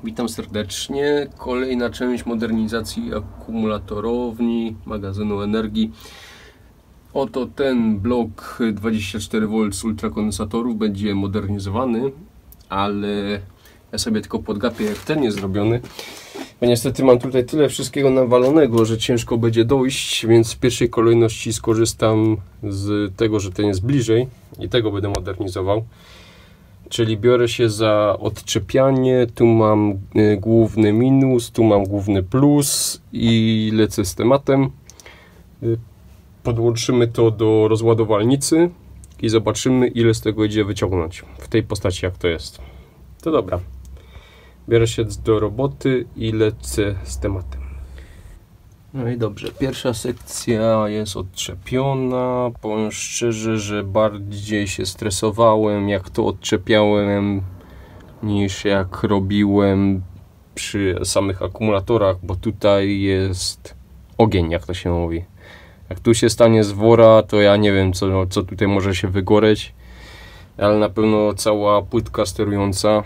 Witam serdecznie. Kolejna część modernizacji akumulatorowni magazynu energii. Oto ten blok 24V z ultrakondensatorów będzie modernizowany, ale ja sobie tylko podgapię, jak ten jest zrobiony. Bo niestety mam tutaj tyle wszystkiego nawalonego, że ciężko będzie dojść, więc w pierwszej kolejności skorzystam z tego, że ten jest bliżej i tego będę modernizował. Czyli biorę się za odczepianie, tu mam główny minus, tu mam główny plus i lecę z tematem. Podłączymy to do rozładowalnicy i zobaczymy, ile z tego idzie wyciągnąć w tej postaci, jak to jest. To dobra, biorę się do roboty i lecę z tematem. No i dobrze, pierwsza sekcja jest odczepiona. Powiem szczerze, że bardziej się stresowałem, jak to odczepiałem, niż jak robiłem przy samych akumulatorach, bo tutaj jest ogień, jak to się mówi. Jak tu się stanie z wora, to ja nie wiem, co tutaj może się wygoreć, ale na pewno cała płytka sterująca,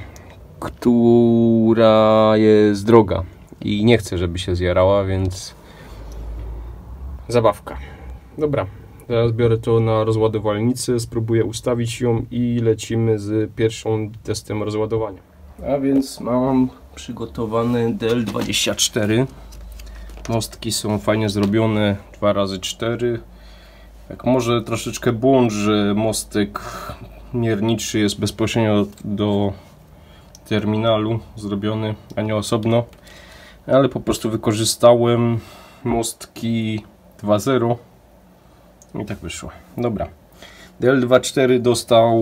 która jest droga i nie chcę, żeby się zjarała, więc zabawka. Dobra, teraz biorę to na rozładowalnicę, spróbuję ustawić ją i lecimy z pierwszym testem rozładowania. A więc mam przygotowany DL24. Mostki są fajnie zrobione, 2x4. Jak może troszeczkę błąd, że mostek mierniczy jest bezpośrednio do terminalu zrobiony, a nie osobno. Ale po prostu wykorzystałem mostki 2.0 i tak wyszło. Dobra, DL24 dostał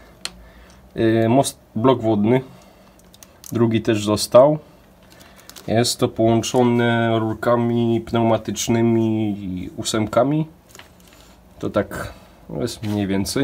blok wodny, drugi też dostał. Jest to połączone rurkami pneumatycznymi i 8. To tak jest mniej więcej.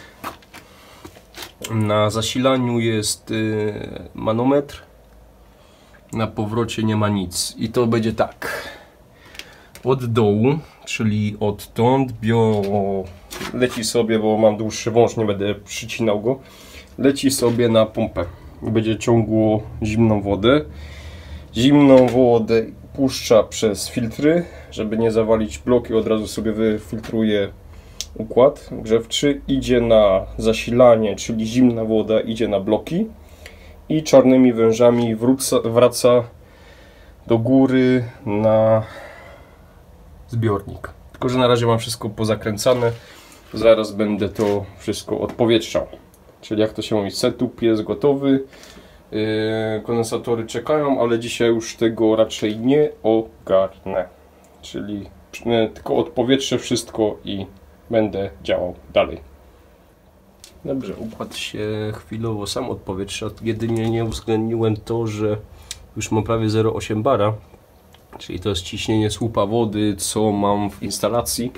Na zasilaniu jest manometr, na powrocie nie ma nic i to będzie tak. Od dołu, czyli odtąd leci sobie, bo mam dłuższy wąż, nie będę przycinał go, leci sobie na pompę i będzie ciągło zimną wodę. Zimną wodę puszcza przez filtry, żeby nie zawalić bloki, od razu sobie wyfiltruje układ grzewczy, idzie na zasilanie, czyli zimna woda idzie na bloki i czarnymi wężami wraca do góry na zbiornik. Tylko że na razie mam wszystko pozakręcane, zaraz będę to wszystko odpowietrzał. Czyli jak to się mówi, setup jest gotowy, kondensatory czekają, ale dzisiaj już tego raczej nie ogarnę. Czyli tylko odpowietrzę wszystko i będę działał dalej. Dobrze, układ się chwilowo sam odpowietrza, jedynie nie uwzględniłem to, że już mam prawie 0,8 bara. Czyli to jest ciśnienie słupa wody, co mam w instalacji.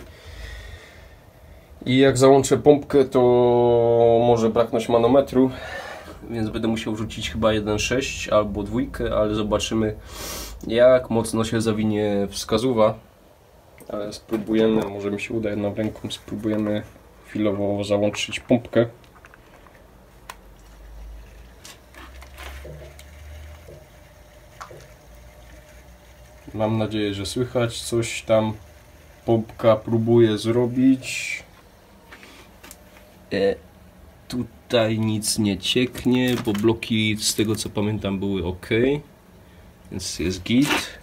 I jak załączę pompkę, to może braknąć manometru, więc będę musiał wrzucić chyba 1,6 albo 2, ale zobaczymy, jak mocno się zawinie wskazówka. Ale spróbujemy, może mi się uda jedną ręką, spróbujemy chwilowo załączyć pompkę. Mam nadzieję, że słychać, coś tam pompka próbuje zrobić. Tutaj nic nie cieknie, bo bloki, z tego co pamiętam, były ok, więc jest git.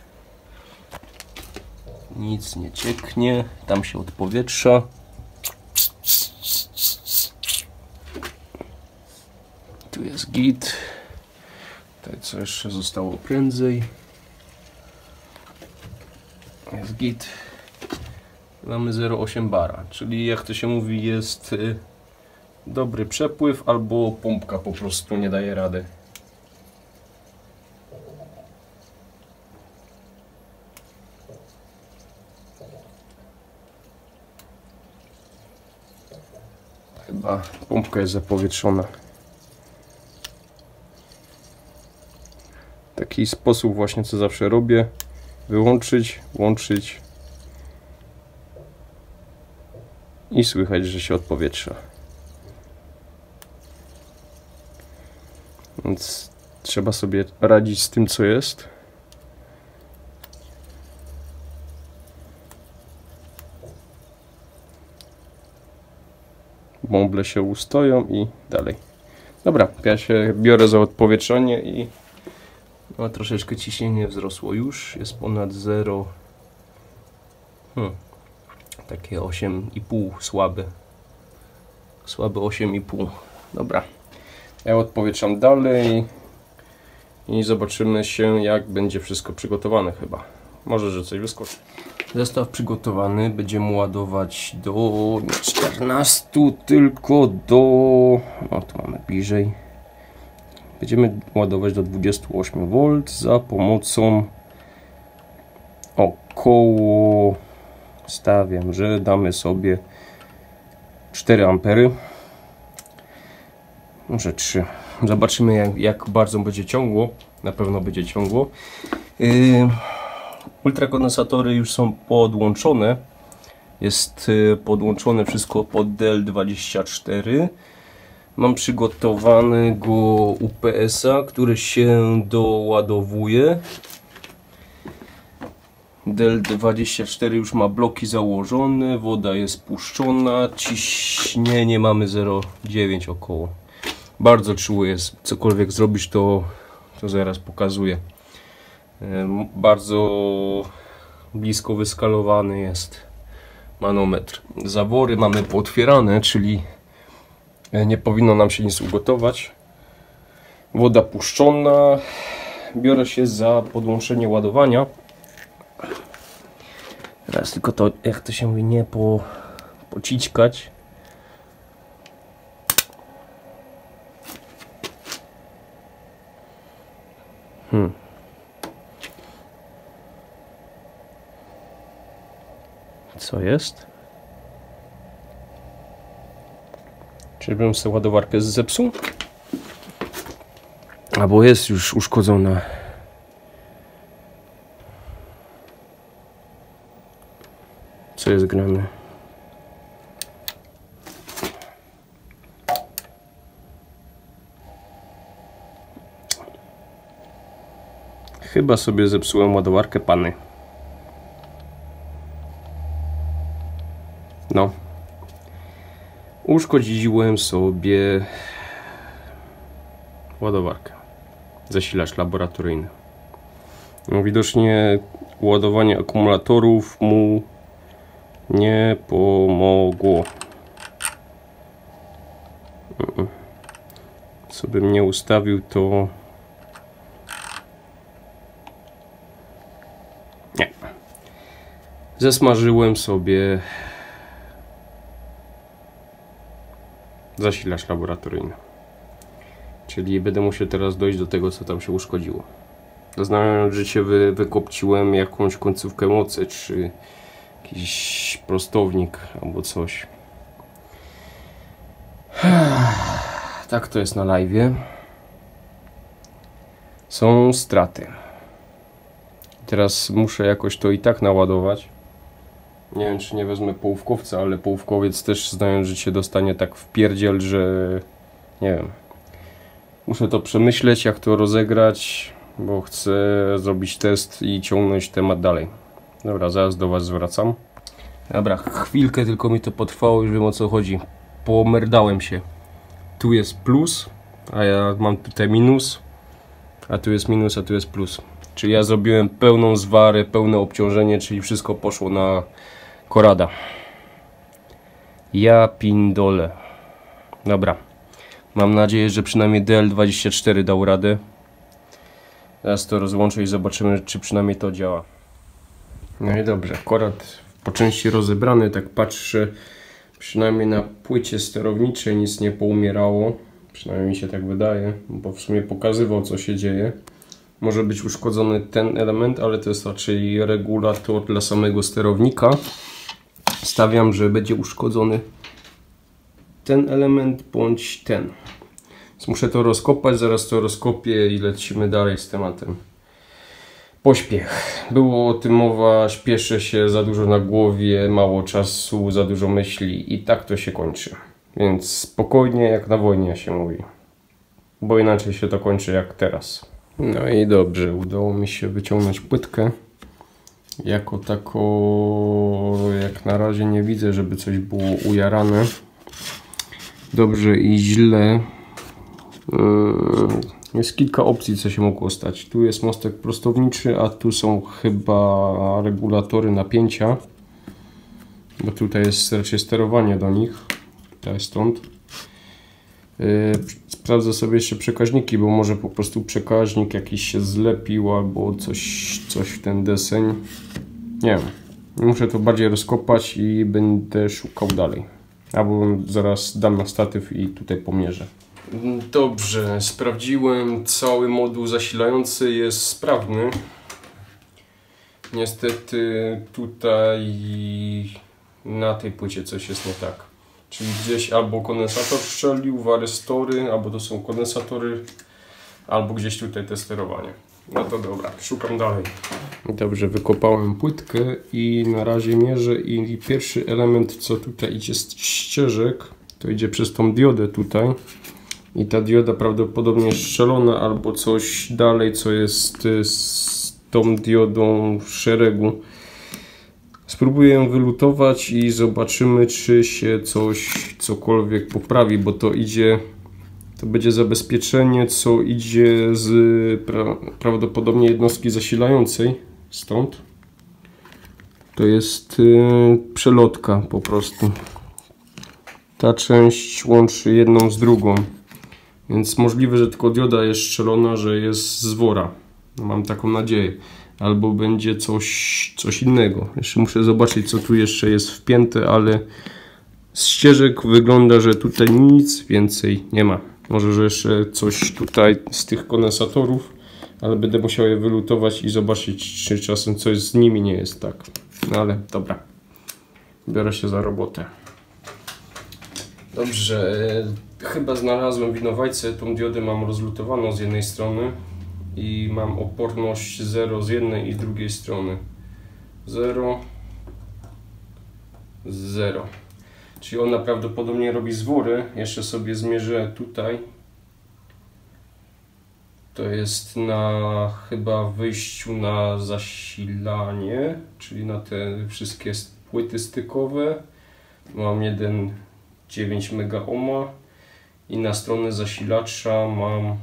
Nic nie cieknie, tam się odpowietrza. Tu jest git. Tutaj co jeszcze zostało prędzej. Jest git. Mamy 0,8 bara, czyli jak to się mówi, jest dobry przepływ, albo pompka po prostu nie daje rady. Chyba pompka jest zapowietrzona. Taki sposób właśnie, co zawsze robię. Wyłączyć, włączyć i słychać, że się odpowietrza. Więc Trzeba sobie radzić z tym, co jest. Bąble się ustoją i dalej. Dobra, ja się biorę za odpowietrzenie i no, troszeczkę ciśnienie wzrosło już. Jest ponad 0. Takie 8,5 słabe. Słabe 8,5. Dobra. Ja odpowietrzam dalej i zobaczymy się, jak będzie wszystko przygotowane chyba. Może, że coś wyskoczy. Zestaw przygotowany. Będziemy ładować do 14, tylko do... No tu mamy bliżej. Będziemy ładować do 28 V za pomocą około... Stawiam, że damy sobie 4 ampery. Może 3. Zobaczymy, jak bardzo będzie ciągło. Na pewno będzie ciągło. Ultrakondensatory już są podłączone. Jest podłączone wszystko pod DL24. Mam przygotowanego UPS-a, który się doładowuje. DL24 już ma bloki założone, woda jest puszczona, ciśnienie mamy 0,9 około. Bardzo czuły jest, cokolwiek zrobisz, to zaraz pokazuję. Bardzo blisko wyskalowany jest manometr. Zawory mamy pootwierane, czyli nie powinno nam się nic ugotować. Woda puszczona. Biorę się za podłączenie ładowania. Teraz tylko to, jak to się mówi, nie pocićkać. Co jest? Czyżbym sobie ładowarkę zepsuł? Albo jest już uszkodzona. Co jest grane? Chyba sobie zepsułem ładowarkę pany. No. Uszkodziłem sobie ładowarkę. Zasilacz laboratoryjny. No, widocznie ładowanie akumulatorów mu nie pomogło. Co bym nie ustawił, to nie. Zesmażyłem sobie zasilacz laboratoryjny. Czyli będę musiał teraz dojść do tego, co tam się uszkodziło. Znając, że się wykopciłem jakąś końcówkę mocy, czy jakiś prostownik albo coś. Tak to jest na live'ie. Są straty. Teraz muszę jakoś to i tak naładować. Nie wiem, czy nie wezmę połówkowca, ale połówkowiec też, znając, że się dostanie tak w pierdziel, że nie wiem. Muszę to przemyśleć, jak to rozegrać, bo chcę zrobić test i ciągnąć temat dalej. Dobra, zaraz do Was zwracam. Dobra, chwilkę tylko mi to potrwało, już wiem, o co chodzi. Pomerdałem się. Tu jest plus, a ja mam tutaj minus. A tu jest minus, a tu jest plus. Czyli ja zrobiłem pełną zwarę, pełne obciążenie, czyli wszystko poszło na korada. Ja pindole. Dobra. Mam nadzieję, że przynajmniej DL24 dał radę. Teraz to rozłączę i zobaczymy, czy przynajmniej to działa. No i dobrze, korad po części rozebrany, tak patrzę, przynajmniej na płycie sterowniczej nic nie poumierało. Przynajmniej mi się tak wydaje, bo w sumie pokazywał, co się dzieje. Może być uszkodzony ten element, ale to jest raczej regulator dla samego sterownika. Stawiam, że będzie uszkodzony ten element bądź ten. Więc muszę to rozkopać, zaraz to rozkopię i lecimy dalej z tematem. Pośpiech. Było o tym mowa, śpieszę się, za dużo na głowie, mało czasu, za dużo myśli i tak to się kończy. Więc spokojnie, jak na wojnie się mówi. bo inaczej się to kończy jak teraz. No i dobrze, udało mi się wyciągnąć płytkę. Jako tako, jak na razie nie widzę, żeby coś było ujarane. Dobrze i źle. Jest kilka opcji, co się mogło stać. Tu jest mostek prostowniczy, a tu są chyba regulatory napięcia. Bo tutaj jest raczej sterowanie do nich. Tutaj stąd. Sprawdzę sobie jeszcze przekaźniki, bo może po prostu przekaźnik jakiś się zlepił albo coś w ten deseń. Nie wiem. Muszę to bardziej rozkopać i będę szukał dalej. Albo zaraz dam na statyw i tutaj pomierzę. Dobrze, sprawdziłem. Cały moduł zasilający jest sprawny. Niestety tutaj na tej płycie coś jest nie tak. Czyli gdzieś albo kondensator strzelił, warystory, albo to są kondensatory, albo gdzieś tutaj te sterowanie. No to dobra, szukam dalej. Dobrze, wykopałem płytkę i na razie mierzę i pierwszy element, co tutaj idzie z ścieżek, to idzie przez tą diodę tutaj. I ta dioda prawdopodobnie jest strzelona albo coś dalej, co jest z tą diodą w szeregu. Spróbuję ją wylutować i zobaczymy, czy się cokolwiek poprawi, bo to idzie, to będzie zabezpieczenie, co idzie z prawdopodobnie jednostki zasilającej, stąd. To jest przelotka po prostu. Ta część łączy jedną z drugą, więc możliwe, że tylko dioda jest strzelona, że jest z wora. Mam taką nadzieję. Albo będzie coś innego. Jeszcze muszę zobaczyć, co tu jeszcze jest wpięte, ale z ścieżek wygląda, że tutaj nic więcej nie ma. Może, że jeszcze coś tutaj z tych kondensatorów, ale będę musiał je wylutować i zobaczyć, czy czasem coś z nimi nie jest tak. No ale dobra. Biorę się za robotę. Dobrze. Chyba znalazłem winowajcę. Tą diodę mam rozlutowaną z jednej strony. I mam oporność 0 z jednej i drugiej strony. 0, 0. Czyli ona prawdopodobnie robi zwory. Jeszcze sobie zmierzę tutaj. To jest na chyba wyjściu na zasilanie, czyli na te wszystkie płyty stykowe. Mam 1,9 MΩ i na stronę zasilacza mam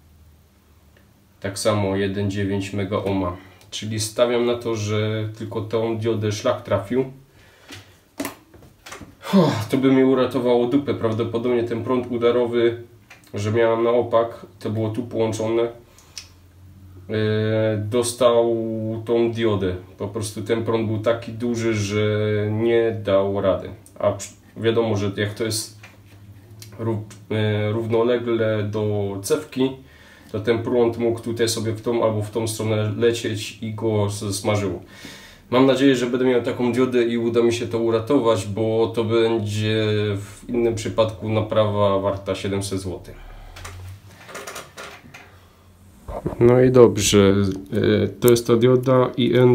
tak samo 1,9 MΩ. Czyli stawiam na to, że tylko tą diodę szlak trafił. To by mi uratowało dupę. Prawdopodobnie ten prąd udarowy, że miałem na opak, to było tu połączone, dostał tą diodę. Po prostu ten prąd był taki duży, że nie dał rady. A wiadomo, że jak to jest równolegle do cewki, to ten prąd mógł tutaj sobie w tą albo w tą stronę lecieć i go smażyło. Mam nadzieję, że będę miał taką diodę i uda mi się to uratować, bo to będzie w innym przypadku naprawa warta 700 zł. No i dobrze, to jest ta dioda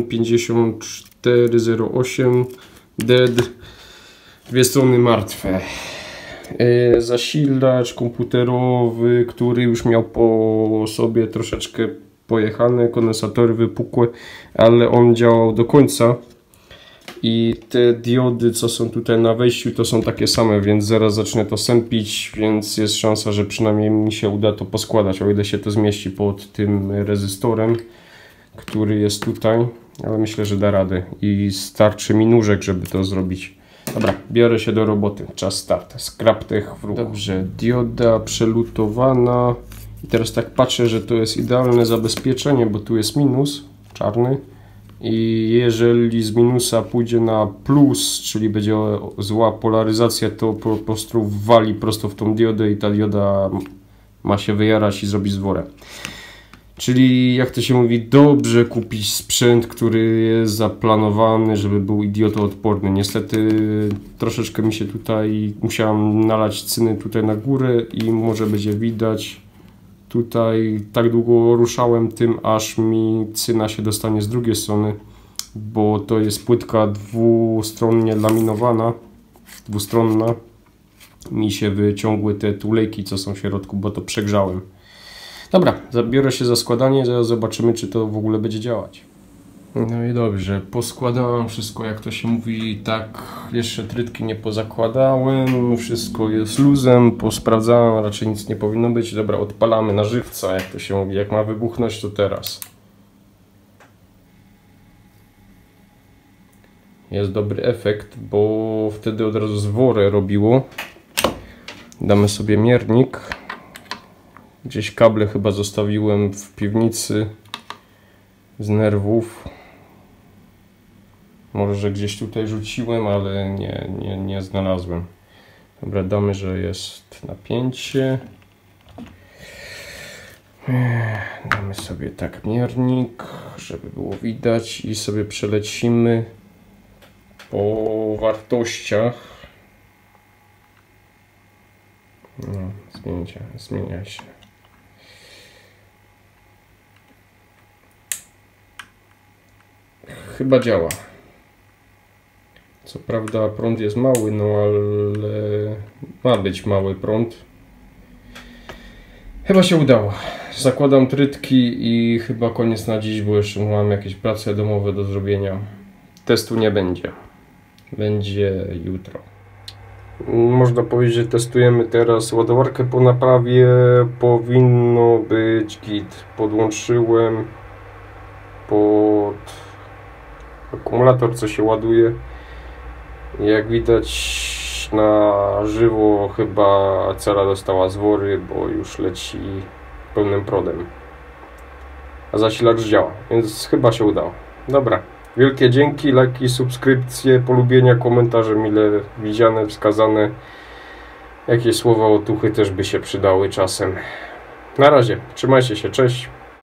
IN5408 DED, dwie strony martwe. Zasilacz komputerowy, który już miał po sobie troszeczkę pojechane, kondensatory wypukłe, ale on działał do końca. I te diody, co są tutaj na wejściu, to są takie same, więc zaraz zacznę to sępić, więc jest szansa, że przynajmniej mi się uda to poskładać, o ile się to zmieści pod tym rezystorem, który jest tutaj, ale myślę, że da radę i starczy mi nóżek, żeby to zrobić. Dobra, biorę się do roboty, czas start. Scraptech w ruchu. Dobrze, dioda przelutowana i teraz tak patrzę, że to jest idealne zabezpieczenie, bo tu jest minus czarny. I jeżeli z minusa pójdzie na plus, czyli będzie zła polaryzacja, to po prostu wali prosto w tą diodę i ta dioda ma się wyjarać i zrobić zworę. Czyli jak to się mówi, dobrze kupić sprzęt, który jest zaplanowany, żeby był idiotoodporny. Niestety troszeczkę mi się tutaj, musiałem nalać cyny tutaj na górę i może będzie widać. Tutaj tak długo ruszałem tym, aż mi cyna się dostanie z drugiej strony, bo to jest płytka dwustronnie laminowana, dwustronna mi się wyciągły te tulejki, co są w środku, bo to przegrzałem. Dobra, zabiorę się za składanie, zaraz zobaczymy, czy to w ogóle będzie działać. No i dobrze, poskładałem wszystko, jak to się mówi, tak, jeszcze trytki nie pozakładałem, wszystko jest luzem, posprawdzałem, raczej nic nie powinno być. Dobra, odpalamy na żywca, jak to się mówi, jak ma wybuchnąć, to teraz. Jest dobry efekt, bo wtedy od razu zworę robiło. Damy sobie miernik. Gdzieś kable chyba zostawiłem w piwnicy z nerwów. Może, że gdzieś tutaj rzuciłem, ale nie znalazłem. Dobra, damy, że jest napięcie. Damy sobie tak miernik, żeby było widać i sobie przelecimy po wartościach. No, zmienia się. Chyba działa. Co prawda prąd jest mały, no ale ma być mały prąd. Chyba się udało. Zakładam trytki i chyba koniec na dziś, bo jeszcze mam jakieś prace domowe do zrobienia. Testu nie będzie. Będzie jutro. Można powiedzieć, że testujemy teraz ładowarkę po naprawie. Powinno być git. Podłączyłem pod akumulator, co się ładuje. Jak widać na żywo chyba cela dostała zwory, bo już leci pełnym prądem. A zasilacz działa, więc chyba się udało. Dobra, wielkie dzięki, lajki, subskrypcje, polubienia, komentarze mile widziane, wskazane. Jakieś słowa otuchy też by się przydały czasem. Na razie, trzymajcie się, cześć.